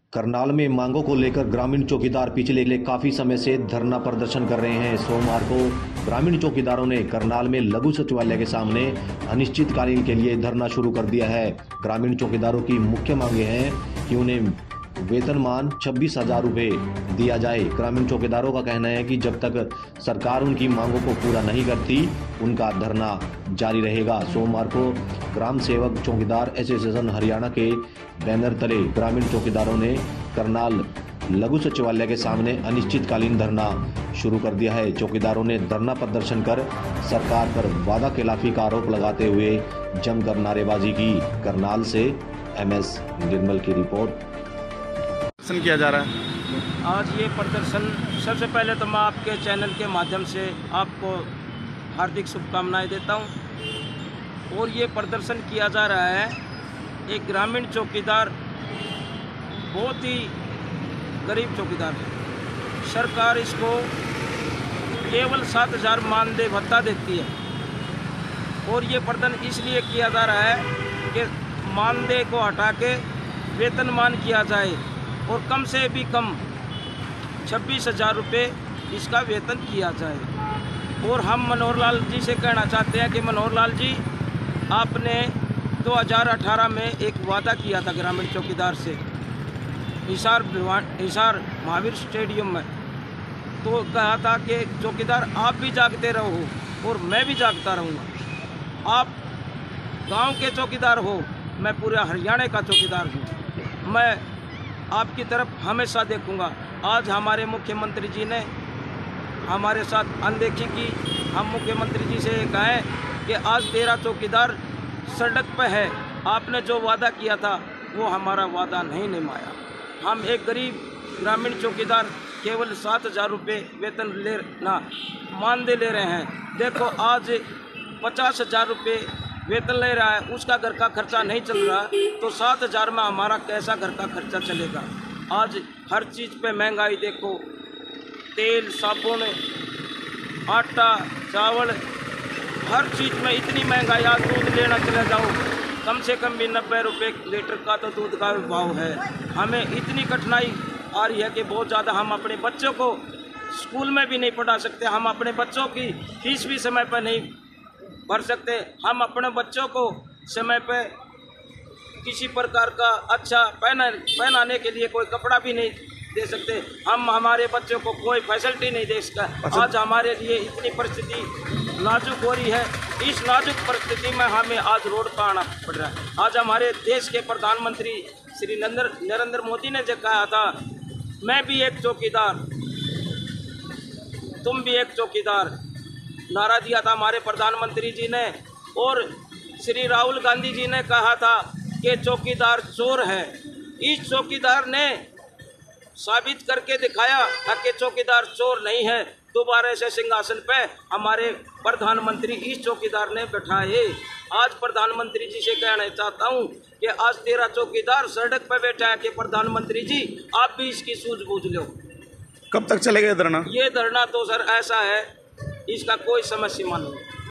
करनाल में मांगों को लेकर ग्रामीण चौकीदार पिछले काफी समय से धरना प्रदर्शन कर रहे हैं। सोमवार को ग्रामीण चौकीदारों ने करनाल में लघु सचिवालय के सामने अनिश्चितकालीन के लिए धरना शुरू कर दिया है। ग्रामीण चौकीदारों की मुख्य मांगे हैं कि उन्हें वेतनमान 26,000 रुपये दिया जाए। ग्रामीण चौकीदारों का कहना है कि जब तक सरकार उनकी मांगों को पूरा नहीं करती उनका धरना जारी रहेगा। सोमवार को ग्राम सेवक चौकीदार एसोसिएशन हरियाणा के बैनर तले ग्रामीण चौकीदारों ने करनाल लघु सचिवालय के सामने अनिश्चितकालीन धरना शुरू कर दिया है। चौकीदारों ने धरना प्रदर्शन कर सरकार पर वादा खिलाफी का आरोप लगाते हुए जमकर नारेबाजी की। करनाल से MS निर्मल की रिपोर्ट। किया जा रहा है आज ये प्रदर्शन, सबसे पहले तो मैं आपके चैनल के माध्यम से आपको हार्दिक शुभकामनाएं देता हूं। और ये प्रदर्शन किया जा रहा है, एक ग्रामीण चौकीदार बहुत ही गरीब चौकीदार है। सरकार इसको केवल 7,000 मानदेय भत्ता देती है और ये प्रदर्शन इसलिए किया जा रहा है कि मानदेय को हटा के वेतनमान किया जाए और कम से भी कम 26,000 रुपये इसका वेतन किया जाए। और हम मनोहर लाल जी से कहना चाहते हैं कि मनोहर लाल जी, आपने 2018 में एक वादा किया था ग्रामीण चौकीदार से हिसार महावीर स्टेडियम में, तो कहा था कि चौकीदार आप भी जागते रहो और मैं भी जागता रहूँगा। आप गांव के चौकीदार हो, मैं पूरे हरियाणा का चौकीदार हूँ, मैं आपकी तरफ हमेशा देखूंगा। आज हमारे मुख्यमंत्री जी ने हमारे साथ अनदेखी की। हम मुख्यमंत्री जी से कहें कि आज तेरा चौकीदार सड़क पर है, आपने जो वादा किया था वो हमारा वादा नहीं निभाया। हम एक गरीब ग्रामीण चौकीदार केवल 7,000 रुपये वेतन मानदेय ले रहे हैं। देखो आज 50,000 रुपये वेतन ले रहा है, उसका घर का खर्चा नहीं चल रहा, तो 7,000 में हमारा कैसा घर का खर्चा चलेगा। आज हर चीज़ पे महंगाई देखो, तेल, साबुन, आटा, चावल, हर चीज़ में इतनी महंगाई। आज दूध लेना चले जाओ, कम से कम भी 90 रुपये लीटर का तो दूध का भाव है। हमें इतनी कठिनाई आ रही है कि बहुत ज़्यादा। हम अपने बच्चों को स्कूल में भी नहीं पढ़ा सकते, हम अपने बच्चों की फीस भी समय पर नहीं भर सकते, हम अपने बच्चों को समय पे किसी प्रकार का अच्छा पहनाने के लिए कोई कपड़ा भी नहीं दे सकते, हम हमारे बच्चों को कोई फैसिलिटी नहीं दे सकते। आज हमारे लिए इतनी परिस्थिति नाजुक हो रही है। इस नाजुक परिस्थिति में हमें आज रोड पर आना पड़ रहा है। आज हमारे देश के प्रधानमंत्री श्री नरेंद्र मोदी ने जो कहा था, मैं भी एक चौकीदार, तुम भी एक चौकीदार, नारा दिया था हमारे प्रधानमंत्री जी ने। और श्री राहुल गांधी जी ने कहा था कि चौकीदार चोर है। इस चौकीदार ने साबित करके दिखाया था कि चौकीदार चोर नहीं है। दोबारा से सिंहासन पे हमारे प्रधानमंत्री इस चौकीदार ने बैठाए। आज प्रधानमंत्री जी से कहना चाहता हूँ कि आज तेरा चौकीदार सड़क पे बैठा है कि प्रधानमंत्री जी आप भी इसकी सूझबूझ लो। कब तक चलेगा धरना? ये धरना तो सर ऐसा है, इसका कोई समय सीमा नहीं।